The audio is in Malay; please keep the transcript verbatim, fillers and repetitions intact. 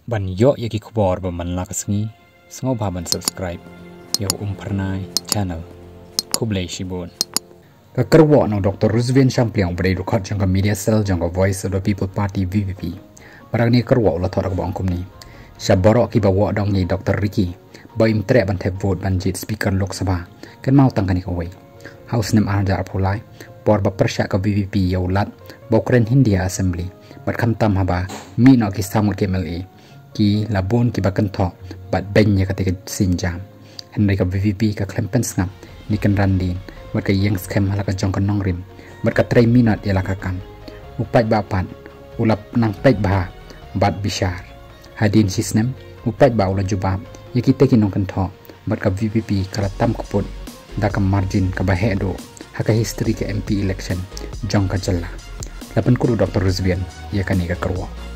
ban yo yaki kapor ba man lakasngi sngo ba ban subscribe yo umpernai channel Khublei shibon ka kyrwoh no Dr Rusievan champion bre record jongka media cell jongka voice of the people party V V P barang ni kyrwoh la thorak bang kumni shabaroh ki ba wo dong ni Dr Ri ba im tre ban the vote ban jit speaker Lok Sabha kan mau tangkani ko wei house nem arja apolai por ba persya ka V V P yo lat bokren Hindia assembly bat kham tam haba mi no ki samut ke M L A ki labun ki ba kynthoh bat benya ketika sinjam henry ka V V P ka klempen ngam ni kan randin bat ka yang scam hala ka jongka nongrim bat ka three minute ya lakakan upat bapan ulap nang paidbah bat bishar hadin sistem upat ba ula jubab ya kita ki nong kynthoh bat ka V V P kala tam kaput da ka margin ka baieid haka history ke M P election jongka jalla lapan kuru Dr Rusievan ya kan ka kyrwoh